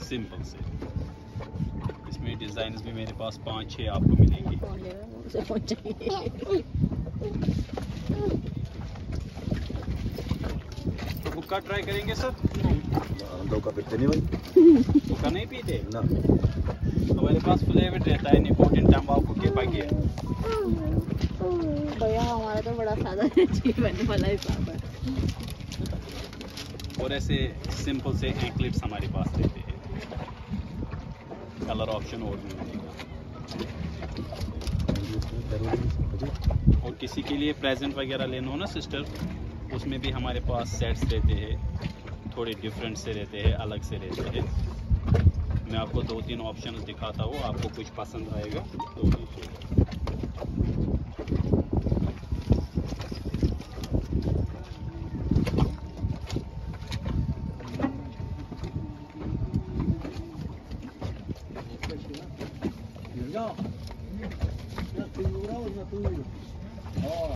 Simple से। इसमें design भी मेरे पास 5-6 आपको मिलेंगे। तो हुक्का ट्राई करेंगे सर? दो का पीते नहीं भाई, हुक्का नहीं पीते ना। हमारे पास फ्लेवर रहता है निकोटिन तंबाकू के बगैर। भैया हमारा तो बड़ा सादा जीवन वाला हिसाब है। और ऐसे सिंपल से एंकलेट्स हमारे पास रहते हैं, कलर ऑप्शन और भी मिलेगा। और किसी के लिए प्रेजेंट वगैरह लेना हो ना सिस्टर, उसमें भी हमारे पास सेट्स रहते हैं, थोड़े डिफरेंट से रहते हैं, अलग से रहते हैं। मैं आपको 2-3 ऑप्शन दिखाता हूँ, आपको कुछ पसंद आएगा तो लीजिएगा। No.